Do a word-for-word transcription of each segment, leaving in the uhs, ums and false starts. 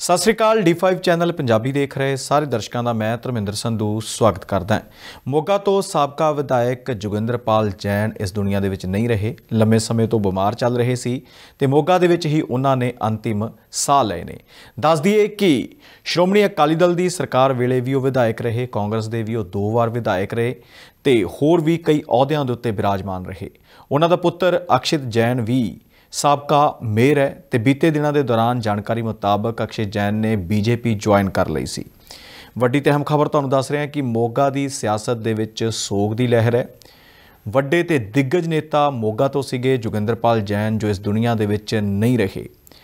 सत श्री अकाल D five channel Punjabi देख रहे सारे दर्शकों का मैं धर्मिंदर संधू स्वागत करदा हां। मोगा तो साबका विधायक जोगिंदरपाल जैन इस दुनिया दे विच नहीं रहे। लंबे समय तो बीमार चल रहे सी ते मोगा दे विच ही उन्होंने अंतिम साह लए ने। दस दईए कि श्रोमणी अकाली दल की सरकार वेले भी वो विधायक रहे, कांग्रेस दे भी वो दो वार विधायक रहे ते होर भी कई अहुदियां दे उत्ते विराजमान रहे। उन्हां दा पुत्तर अक्षित जैन भी साबका मेयर है तो बीते दिनों के दौरान जानकारी मुताबक अक्षित जैन ने बीजेपी ज्वाइन कर ली सी। वड्डी ते अहम खबर तुहानूं दस रहे हैं कि मोगा की सियासत दे विच सोग की लहर है। वड्डे ते दिग्गज नेता मोगा तो सीगे जोगिंदरपाल जैन जो इस दुनिया दे विच नहीं रहे।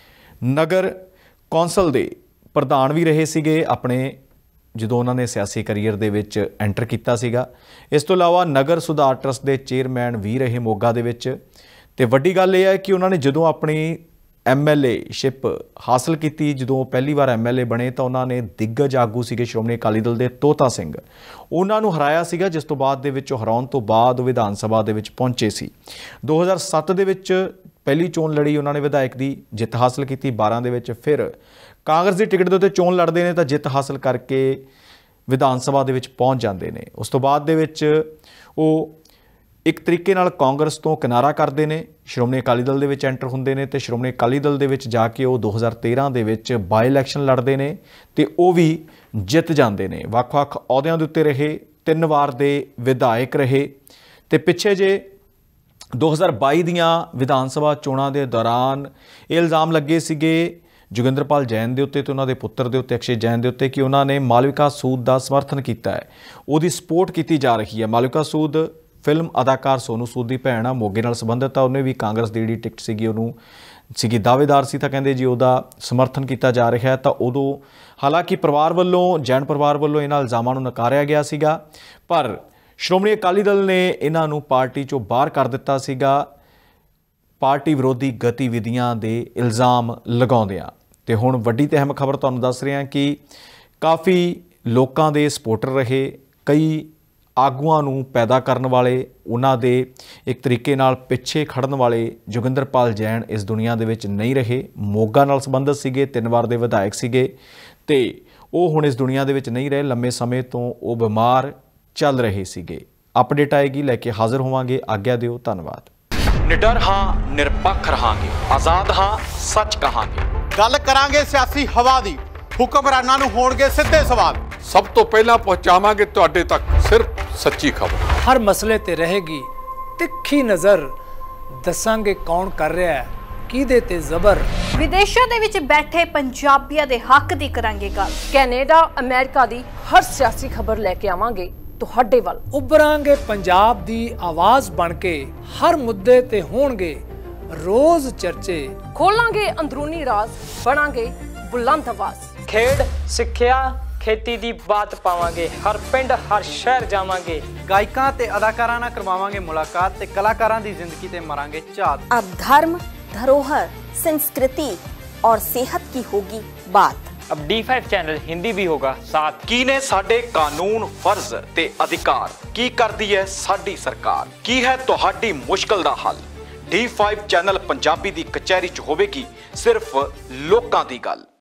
नगर कौंसल दे प्रधान भी रहे सीगे अपने ਜਦੋਂ ਉਹਨਾਂ ਨੇ सियासी करियर ਦੇ ਵਿੱਚ एंटर ਕੀਤਾ ਸੀਗਾ। ਇਸ ਤੋਂ ਇਲਾਵਾ नगर सुधार ट्रस्ट ਦੇ चेयरमैन भी रहे मोगा ਦੇ ਵਿੱਚ। ਤੇ ਵੱਡੀ ਗੱਲ ਇਹ ਹੈ ਕਿ ਉਹਨਾਂ ਨੇ ਜਦੋਂ ਆਪਣੀ ਐਮ ਐਲ ਏ ਸ਼ਿਪ ਹਾਸਲ ਕੀਤੀ, ਜਦੋਂ ਪਹਿਲੀ ਵਾਰ ਐਮ ਐਲ ਏ ਬਣੇ ਤਾਂ ਉਹਨਾਂ ਨੇ ਦਿੱਗਜ ਆਗੂ ਸੀਗੇ ਸ਼੍ਰੋਮਣੀ ਅਕਾਲੀ ਦਲ ਦੇ ਤੋਤਾ ਸਿੰਘ, ਉਹਨਾਂ ਨੂੰ ਹਰਾਇਆ ਸੀਗਾ, ਜਿਸ ਤੋਂ ਬਾਅਦ ਦੇ ਵਿੱਚ ਹਰਾਉਣ ਤੋਂ ਬਾਅਦ ਵਿਧਾਨ ਸਭਾ ਦੇ ਵਿੱਚ ਪਹੁੰਚੇ ਸੀ। ਦੋ ਹਜ਼ਾਰ ਸੱਤ ਦੇ ਵਿੱਚ ਪਹਿਲੀ ਚੋਣ ਲੜੀ ਉਹਨਾਂ ਨੇ ਵਿਧਾਇਕ ਦੀ, ਜਿੱਤ ਹਾਸਲ ਕੀਤੀ। ਬਾਰਾਂ ਦੇ ਵਿੱਚ ਫਿਰ ਕਾਂਗਰਸ ਦੀ ਟਿਕਟ ਦੇ ਉੱਤੇ ਚੋਣ ਲੜਦੇ ਨੇ ਤਾਂ ਜਿੱਤ ਹਾਸਲ ਕਰਕੇ ਵਿਧਾਨ ਸਭਾ ਦੇ ਵਿੱਚ ਪਹੁੰਚ ਜਾਂਦੇ ਨੇ। ਉਸ ਤੋਂ ਬਾਅਦ ਦੇ ਵਿੱਚ ਉਹ एक तरीके नाल कांग्रेस तो किनारा करते हैं, श्रोमणी अकाली दल दे विच एंटर होंदे ने ते श्रोमणी अकाली दल दे विच जाके वो दो हज़ार तेरह दे विच बाई इलैक्शन लड़ते हैं ते वो भी जित जाते हैं। वख-वख अहुदियां दे उत्ते रहे, तीन वार दे विधायक रहे ते पिछे जे दो हज़ार बाई दियां विधान सभा चोणां दे दौरान ये इल्ज़ाम लगे सीगे जोगिंदरपाल जैन के उत्ते तो उन्होंने पुत्र के उत्ते अक्षित जैन के उत्ते कि उन्होंने मालविका सूद का समर्थन किया है, उसकी सपोर्ट की जा रही है। मालविका सूद फिल्म अदाकार सोनू सूद की भैन आ, मोगे नाल संबंधित आ, उन्हें भी कांग्रेस की जी टिकट सीगी उन्होंने सीगी दावेदार सी, तो कहते जी उसका समर्थन किया जा रहा है। तो उदों हालांकि परिवार वालों जैन परिवार वालों इन्हां इल्ज़ामां नूं नकारिया गया सीगा, पर श्रोमणी अकाली दल ने इन्हां नूं पार्टी चों बाहर कर दिता सीगा पार्टी विरोधी गतिविधियां दे इल्ज़ाम लगाउंदिआं। ते हुण वड्डी ते अहम खबर तुहानूं दस रहे हैं कि काफ़ी लोकां दे सपोर्टर रहे, कई आगूआं नूं पैदा करन वाले, उन्हां दे एक तरीके नाल पिछे खड़न वाले जोगिंदरपाल जैन इस दुनिया दे विच नहीं रहे। मोगा नाल संबंधित सीगे, तीन वार दे विधायक सीगे ते वो हुण इस दुनिया दे विच नहीं रहे। लंबे समय तो वो बीमार चल रहे सीगे। अपडेट आएगी लैके हाज़र होवांगे। आग्या दिओ, धन्नवाद। निडर हाँ, निरपक्ष रहांगे, आज़ाद हाँ, सच कहांगे। गल करांगे सियासी हवा दी, हुक्मरानां नूं होणगे सिद्धे सवाल। सब तो पहला पहुंचावांगे तुहाडे तक सिर्फ सच्ची खबर। हर मसले ते रहेगी तिखी नज़र, दसांगे कौन कर रहा है किहदे ते ज़बर। विदेशों दे विच बैठे पंजाबियां दे हक दी करांगे गल। कैनेडा अमेरिका दी हर सियासी खबर लेके आवांगे तुहाडे वल। उभरांगे पंजाब दी आवाज़ बन के, हर मुद्दे ते होणगे रोज़ चर्चे। खोलांगे अंदरूनी राज, बनांगे बुलंद आवाज़। खेड सिक्ख्या खेती दी बात पावांगे, हर पिंड हर शहर जावांगे। गायकां ते अदाकारां नाल करवावांगे मुलाकात ते कलाकारां दी जिंदगी ते मारांगे झात। अब धर्म, धरोहर, संस्कृति और सेहत की होगी बात। अब डी फाइव चैनल हिंदी भी होगा साथ। की ने साडे कानून, फर्ज ते अधिकार, की करदी है साडी सरकार, की है तुहाडी मुश्किल दा हल। डी फाइव चैनल पंजाबी दी कचहरी च होवेगी सिर्फ लोकां दी गल।